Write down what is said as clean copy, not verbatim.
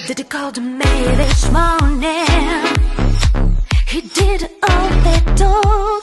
That he called me this morning. He did all that door.